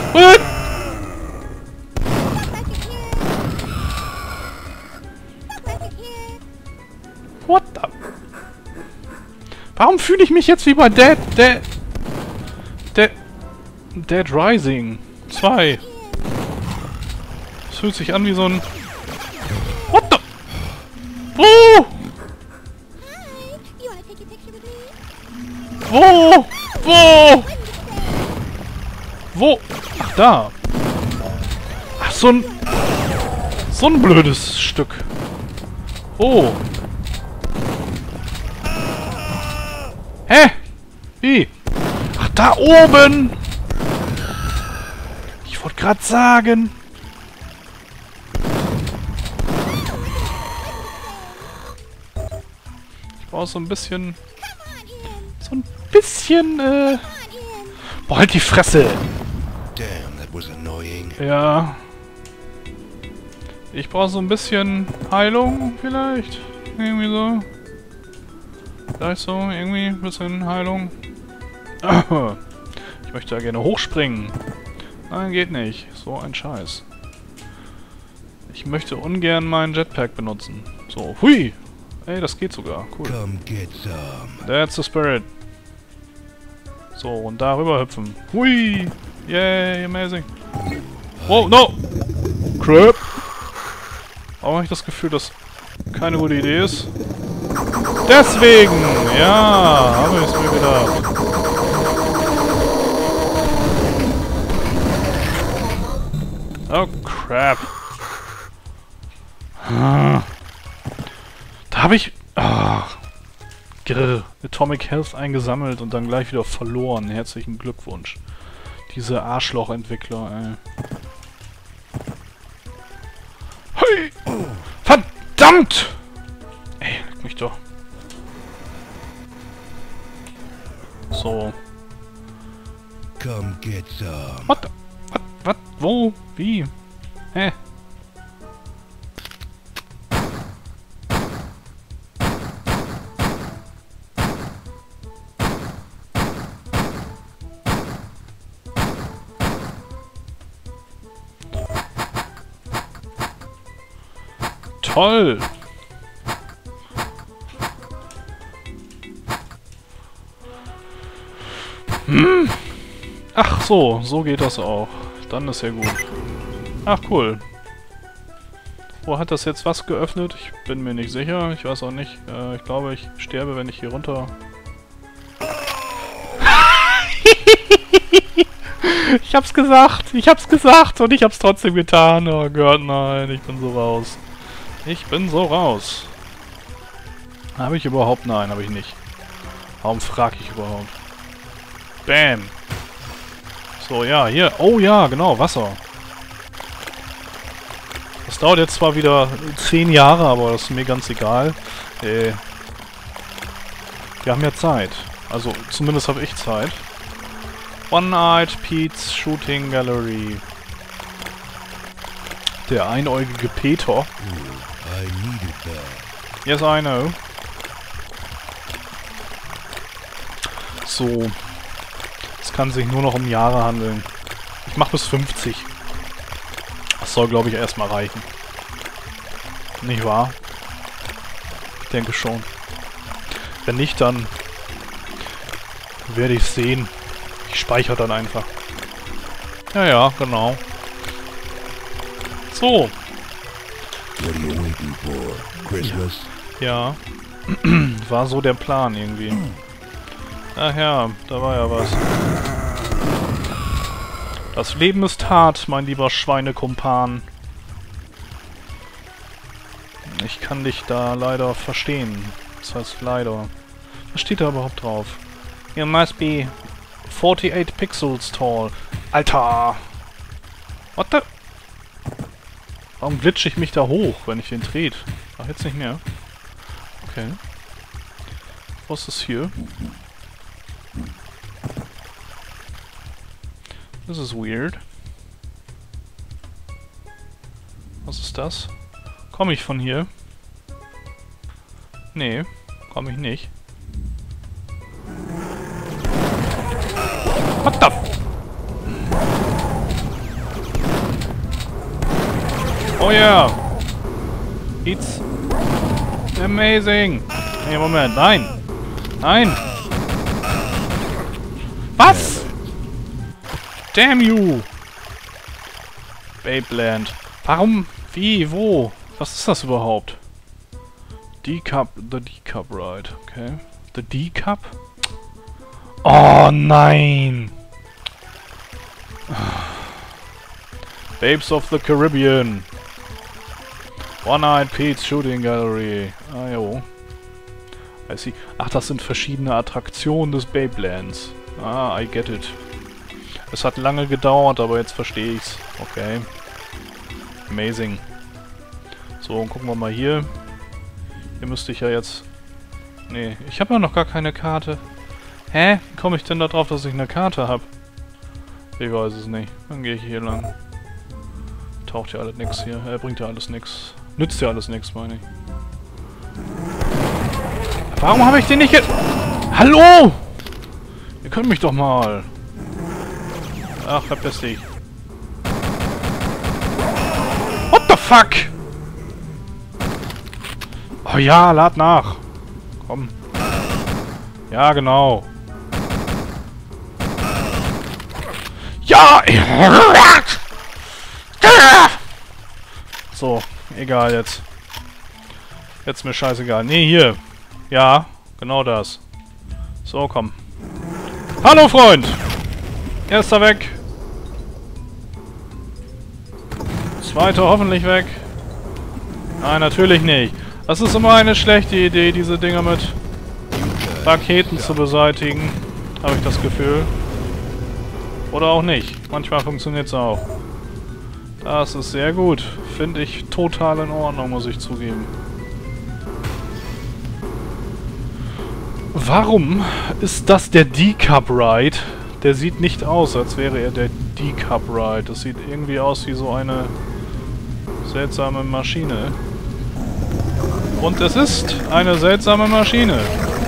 What? What the? Warum fühle ich mich jetzt wie bei Dead Rising 2? Das fühlt sich an wie so ein... What the? Wo? Wo? Wo? Wo? Ach, da. Ach, so ein blödes Stück. Oh. Hä? Wie? Ach, da oben! Ich wollte gerade sagen. Ich brauche so ein bisschen... Boah, halt die Fresse! Ja. Ich brauche so ein bisschen Heilung, vielleicht. Irgendwie so. Vielleicht so, irgendwie ein bisschen Heilung. Ich möchte da gerne hochspringen. Nein, geht nicht. So ein Scheiß. Ich möchte ungern meinen Jetpack benutzen. So, hui! Ey, das geht sogar. Cool. That's the spirit. So, und darüber hüpfen. Hui! Yay, amazing. Oh, no! Crap! Warum habe ich das Gefühl, dass keine gute Idee ist? Deswegen! Ja, habe ich es mir gedacht. Oh, crap. Da habe ich... Atomic Health eingesammelt und dann gleich wieder verloren. Herzlichen Glückwunsch. Diese Arschloch-Entwickler, ey. Hey! Verdammt! Ey, leck mich doch. So. Come get some. What? Was? Wo? Wie? Hä? Toll! Hm? Ach so, so geht das auch. Dann ist ja gut. Ach cool. Wo hat das jetzt was geöffnet? Ich bin mir nicht sicher. Ich weiß auch nicht. Ich glaube, ich sterbe, wenn ich hier runter... Ich hab's gesagt! Ich hab's gesagt! Und ich hab's trotzdem getan! Oh Gott, nein. Ich bin so raus. Ich bin so raus. Habe ich überhaupt? Nein, habe ich nicht. Warum frage ich überhaupt? Bam! So, ja, hier. Oh ja, genau, Wasser. Das dauert jetzt zwar wieder 10 Jahre, aber das ist mir ganz egal. Wir haben ja Zeit. Also, zumindest habe ich Zeit. One-Eyed Pete's Shooting Gallery. Der einäugige Peter. Yes, I know. So. Es kann sich nur noch um Jahre handeln. Ich mache bis 50. Das soll, glaube ich, erstmal reichen. Nicht wahr? Ich denke schon. Wenn nicht, dann werde ich es sehen. Ich speichere dann einfach. Ja, ja, genau. So. What are you waiting for? Christmas? Ja. War so der Plan irgendwie. Ach ja, da war ja was. Das Leben ist hart, mein lieber Schweinekumpan. Ich kann dich da leider verstehen. Das heißt leider. Was steht da überhaupt drauf? You must be 48 pixels tall. Alter! What the... Warum glitsche ich mich da hoch, wenn ich den dreht? Ach, jetzt nicht mehr. Okay. Was ist hier? Das ist weird. Was ist das? Komme ich von hier? Nee, komme ich nicht. What the... Oh yeah! It's amazing! Nee, Moment, nein! Nein! Was? Damn you! Babeland. Warum? Wie? Wo? Was ist das überhaupt? D-Cup. The D-Cup Ride. Okay. The D-Cup? Oh nein! Babes of the Caribbean. One-Eyed Pete's Shooting Gallery. Ah, jo. I see. Ach, das sind verschiedene Attraktionen des Babelands. Ah, I get it. Es hat lange gedauert, aber jetzt verstehe ich's. Okay. Amazing. So, und gucken wir mal hier. Hier müsste ich ja jetzt... Nee, ich habe ja noch gar keine Karte. Hä? Wie komme ich denn da drauf, dass ich eine Karte habe? Ich weiß es nicht. Dann gehe ich hier lang. Taucht ja alles nix hier. Bringt ja alles nix. Nützt ja alles nix, meine ich. Warum habe ich den nicht Hallo! Ihr könnt mich doch mal. Ach, verpiss dich. What the fuck? Oh ja, lad nach. Komm. Ja, genau. Ja! So, egal jetzt. Jetzt mir scheißegal. Nee, hier. Ja, genau das. So, komm. Hallo, Freund! Erster weg. Zweiter hoffentlich weg. Nein, natürlich nicht. Das ist immer eine schlechte Idee, diese Dinger mit Raketen zu beseitigen. Habe ich das Gefühl. Oder auch nicht. Manchmal funktioniert es auch. Das ist sehr gut. Finde ich total in Ordnung, muss ich zugeben. Warum ist das der D-Cup Ride? Der sieht nicht aus, als wäre er der D-Cup Ride. Das sieht irgendwie aus wie so eine seltsame Maschine. Und es ist eine seltsame Maschine.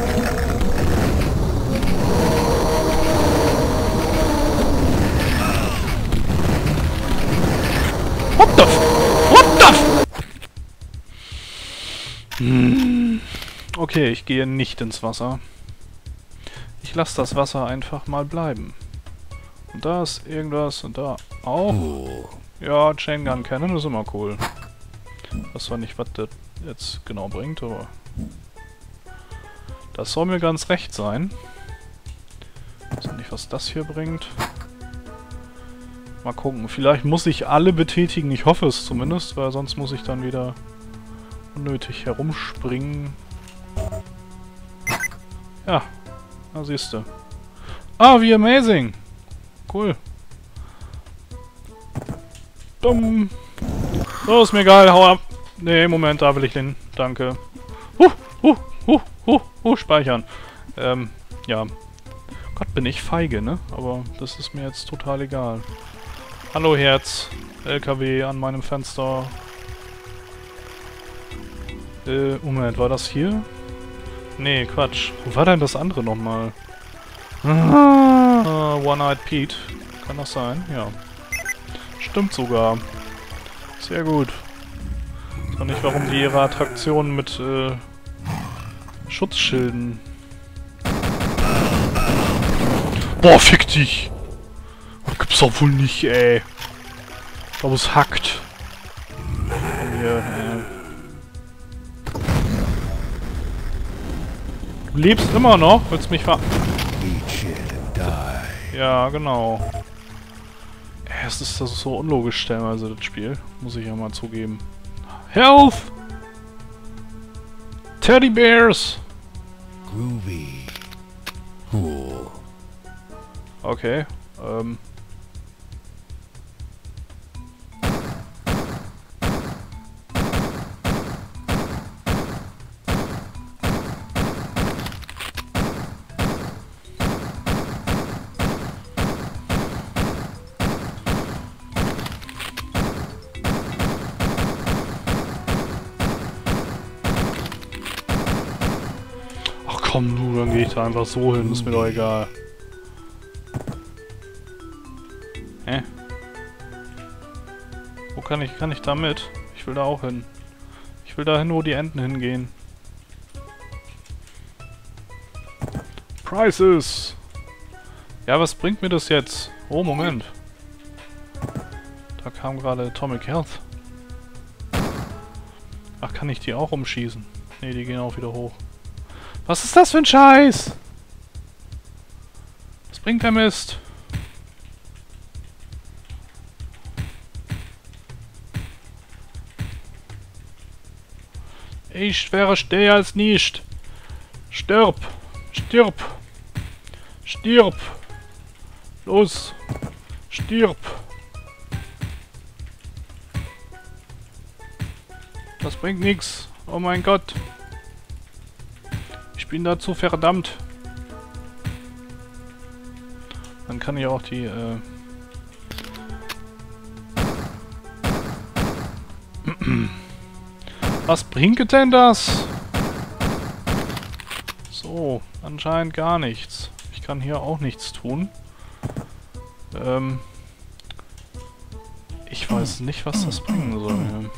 What the f... What the f... Okay, ich gehe nicht ins Wasser. Ich lasse das Wasser einfach mal bleiben. Und da ist irgendwas und da auch. Ja, Chain Gun Cannon ist immer cool. Ich weiß zwar nicht, was das jetzt genau bringt, aber... Das soll mir ganz recht sein. Ich weiß nicht, was das hier bringt. Mal gucken. Vielleicht muss ich alle betätigen. Ich hoffe es zumindest, weil sonst muss ich dann wieder unnötig herumspringen. Ja, da siehst du. Ah, wie amazing! Cool. Dumm. So, ist mir egal, hau ab. Nee, Moment, da will ich hin. Danke. Speichern. Ja. Gott, bin ich feige, ne? Aber das ist mir jetzt total egal. Hallo, Herz. LKW an meinem Fenster. Moment, war das hier? Nee, Quatsch. Wo war denn das andere nochmal? One-Eyed Pete. Kann das sein? Ja. Stimmt sogar. Sehr gut. Ich weiß nicht, warum die ihre Attraktionen mit Schutzschilden... Boah, fick dich! Das gibt's doch wohl nicht, ey. Ich glaube, es hackt. Hier, Du lebst immer noch? Willst mich Ja, genau. Es ist das so unlogisch stellenweise, das Spiel. Muss ich ja mal zugeben. Health! Teddy Bears! Groovy. Cool. Okay, Ach komm du, dann gehe ich da einfach so hin, ist mir doch egal. Hä? Wo kann ich da mit? will da auch hin. Ich will da hin, wo die Enten hingehen. Prices! Ja, was bringt mir das jetzt? Oh, Moment. Da kam gerade Atomic Health. Ach, kann ich die auch umschießen? Ne, die gehen auch wieder hoch. Was ist das für ein Scheiß? Was bringt der Mist? Ich wäre stärker als nicht. Stirb! Stirb! Stirb! Los! Stirb! Das bringt nichts. Oh mein Gott. Ich bin dazu verdammt. Dann kann ich auch die, Was bringt denn das? So, anscheinend gar nichts. Ich kann hier auch nichts tun. Ich weiß nicht, was das bringen soll.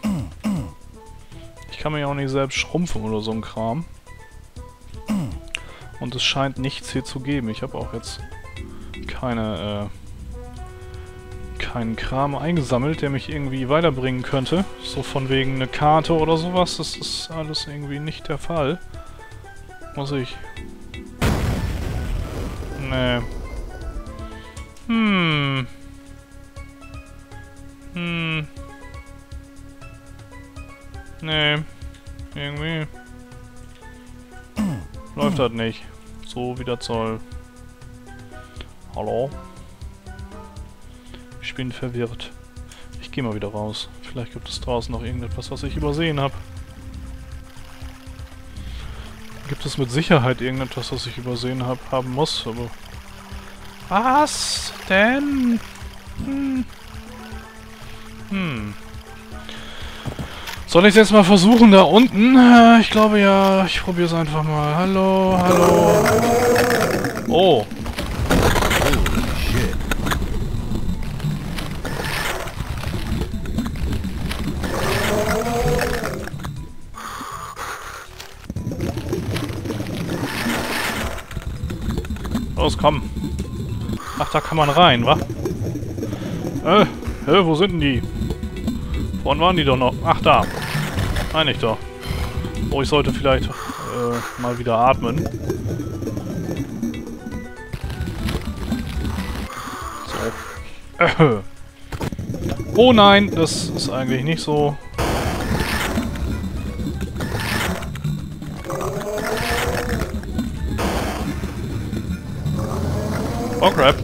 Ich kann mich auch nicht selbst schrumpfen oder so ein Kram. Und es scheint nichts hier zu geben. Ich habe auch jetzt keinen Kram eingesammelt, der mich irgendwie weiterbringen könnte. So von wegen eine Karte oder sowas. Das ist alles irgendwie nicht der Fall. Muss ich... Nee. Nee. Irgendwie... Läuft das nicht. So wie das soll. Hallo? Ich bin verwirrt. Ich gehe mal wieder raus. Vielleicht gibt es draußen noch irgendetwas, was ich übersehen habe. Gibt es mit Sicherheit irgendetwas, was ich übersehen haben muss, aber... Was denn? Soll ich es jetzt mal versuchen, da unten? Ich glaube ja, ich probiere es einfach mal. Hallo, hallo. Oh. Los, komm. Ach, da kann man rein, wa? Wo sind denn die? Vorhin waren die doch noch. Ach, da. Meine ich doch. Oh, ich sollte vielleicht mal wieder atmen. So. Oh nein, das ist eigentlich nicht so. Oh crap.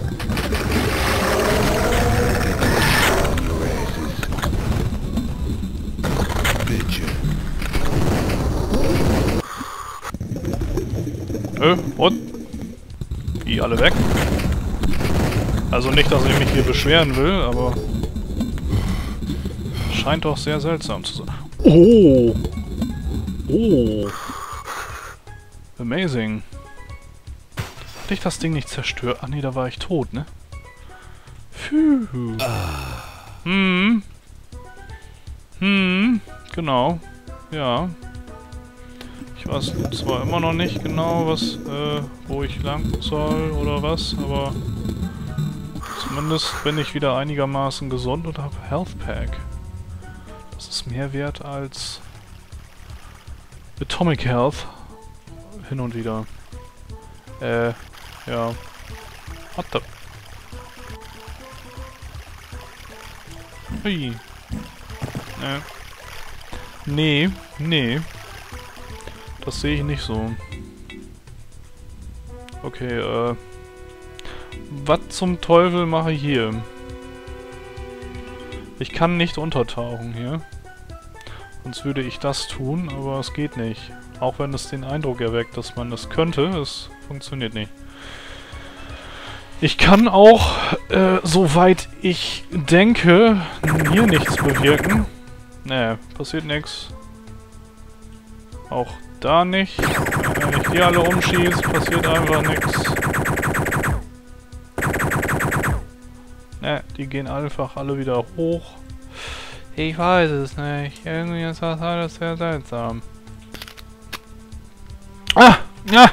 Und? Die alle weg? Also nicht, dass ich mich hier beschweren will, aber... Scheint doch sehr seltsam zu sein. Oh! Oh! Amazing. Hatte ich das Ding nicht zerstört? Ach nee, da war ich tot, ne? Phew. Genau. Ja. Ich weiß zwar immer noch nicht genau, was, wo ich lang soll oder was, aber zumindest bin ich wieder einigermaßen gesund und habe Health Pack. Das ist mehr wert als Atomic Health. Hin und wieder. Ja. What the... Hui. Nee. Das sehe ich nicht so. Okay, was zum Teufel mache ich hier? Ich kann nicht untertauchen hier. Sonst würde ich das tun, aber es geht nicht. Auch wenn es den Eindruck erweckt, dass man das könnte, es funktioniert nicht. Ich kann auch, soweit ich denke, hier nichts bewirken. Nee, passiert nichts. Auch da nicht. Wenn ich die alle umschieße, passiert einfach nichts. Ne, die gehen einfach alle wieder hoch. Ich weiß es nicht. Irgendwie ist das alles sehr seltsam. Ah! Ja!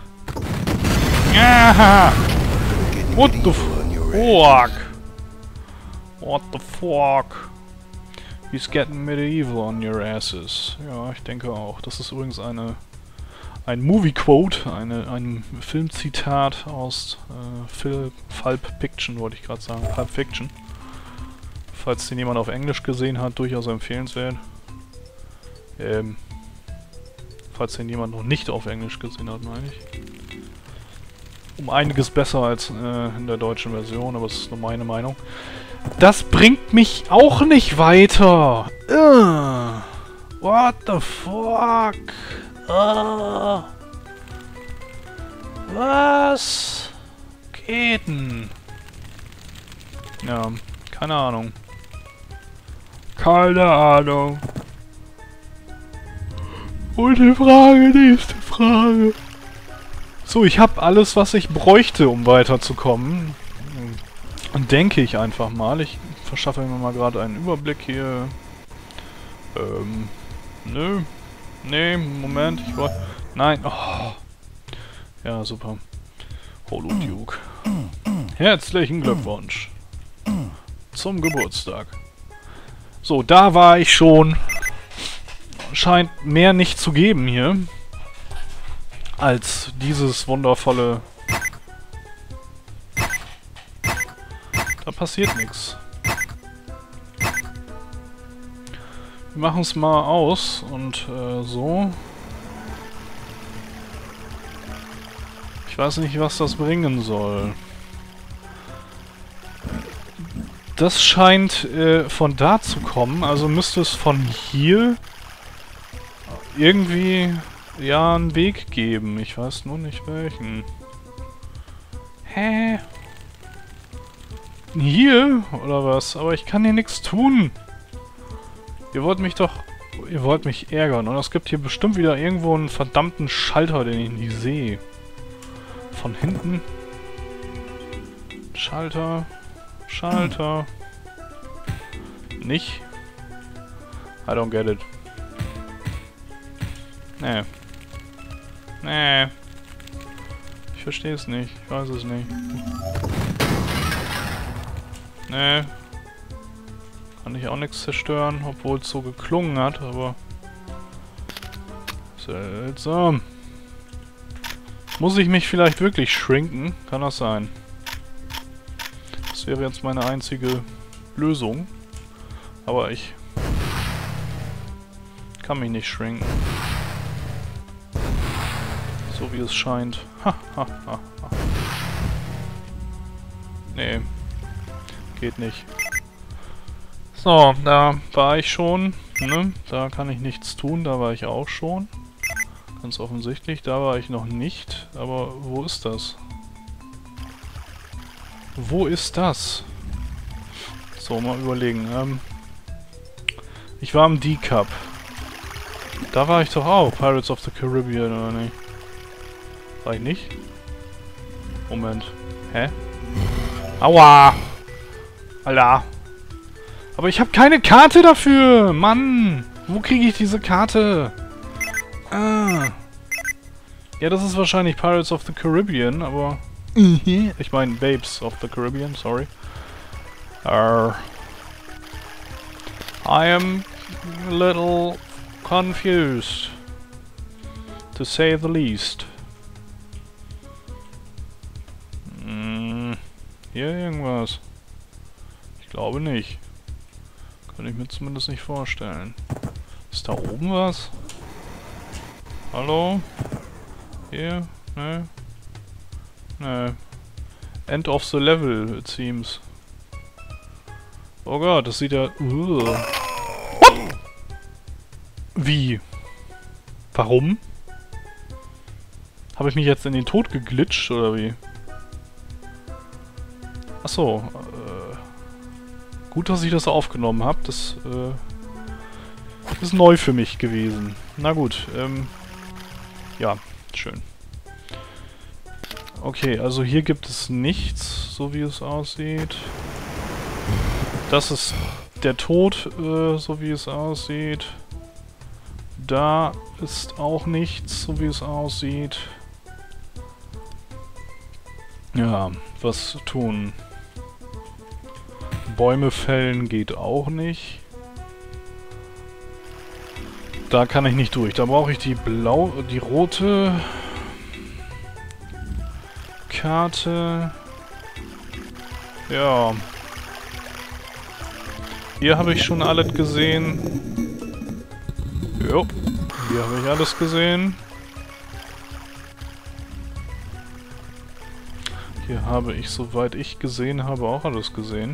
Ja! What the fuck? What the fuck? He's getting medieval on your asses. Ja, ich denke auch. Das ist übrigens ein Movie-Quote, ein Filmzitat aus Pulp Fiction, wollte ich gerade sagen. Pulp Fiction. Falls den jemand auf Englisch gesehen hat, durchaus empfehlenswert. Falls den jemand noch nicht auf Englisch gesehen hat, meine ich. Um einiges besser als in der deutschen Version, aber das ist nur meine Meinung. Das bringt mich auch nicht weiter. What the fuck? Was geht denn? Ja, keine Ahnung. Keine Ahnung. Und die Frage, nächste Frage. So, ich habe alles, was ich bräuchte, um weiterzukommen. Und denke ich einfach mal. Ich verschaffe mir mal gerade einen Überblick hier. Nö. Nee, Moment, ich wollte... Nein, oh. Ja, super. Holoduke. Herzlichen Glückwunsch. Zum Geburtstag. So, da war ich schon. Scheint mehr nicht zu geben hier. Als dieses wundervolle... Da passiert nichts. Wir machen es mal aus und so. Ich weiß nicht, was das bringen soll. Das scheint von da zu kommen, also müsste es von hier irgendwie ja einen Weg geben. Ich weiß nur nicht welchen. Hä? Hier? Oder was? Aber ich kann hier nichts tun. Ihr wollt mich doch... Ihr wollt mich ärgern. Und es gibt hier bestimmt wieder irgendwo einen verdammten Schalter, den ich nicht sehe. Von hinten. Schalter. Schalter. Nicht? I don't get it. Nee. Nee. Ich verstehe es nicht. Ich weiß es nicht. Nee. Kann ich auch nichts zerstören, obwohl es so geklungen hat, aber... Seltsam. Muss ich mich vielleicht wirklich shrinken? Kann das sein? Das wäre jetzt meine einzige Lösung. Aber ich... kann mich nicht shrinken. So wie es scheint. Ha, ha, ha, ha. Nee. Geht nicht. So, da war ich schon. Ne? Da kann ich nichts tun. Da war ich auch schon. Ganz offensichtlich. Da war ich noch nicht. Aber wo ist das? Wo ist das? So, mal überlegen. Ich war im D-Cup. Da war ich doch auch. Pirates of the Caribbean, oder nicht? War ich nicht? Moment. Hä? Aua! Alter! Aber ich habe keine Karte dafür! Mann! Wo kriege ich diese Karte? Ah. Ja, das ist wahrscheinlich Pirates of the Caribbean, aber... ich meine Babes of the Caribbean, sorry. I am a little confused. To say the least. Hier irgendwas? Ich glaube nicht. Kann ich mir zumindest nicht vorstellen. Ist da oben was? Hallo? Hier? Ne? Ne. End of the level, it seems. Oh Gott, das sieht ja... Wie? Warum? Habe ich mich jetzt in den Tod geglitscht, oder wie? Achso, gut, dass ich das aufgenommen habe. Das ist neu für mich gewesen. Na gut, ja, schön. Okay, also hier gibt es nichts, so wie es aussieht. Das ist der Tod, so wie es aussieht. Da ist auch nichts, so wie es aussieht. Ja, was tun? Bäume fällen geht auch nicht. Da kann ich nicht durch. Da brauche ich die rote Karte. Ja. Hier habe ich schon alles gesehen. Jo. Hier habe ich alles gesehen. Hier habe ich, soweit ich gesehen habe, auch alles gesehen.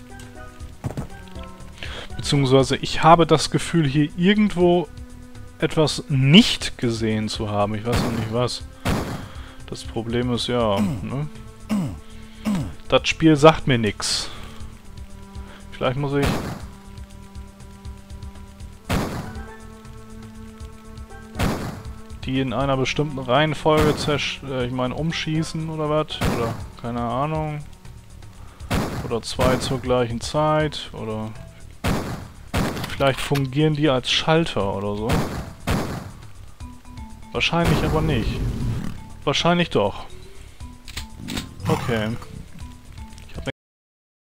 Beziehungsweise ich habe das Gefühl, hier irgendwo etwas nicht gesehen zu haben. Ich weiß noch nicht was. Das Problem ist ja, ne? Das Spiel sagt mir nichts. Vielleicht muss ich... die in einer bestimmten Reihenfolge umschießen oder was? Oder keine Ahnung. Oder zwei zur gleichen Zeit. Oder vielleicht fungieren die als Schalter oder so. Wahrscheinlich aber nicht. Wahrscheinlich doch. Okay.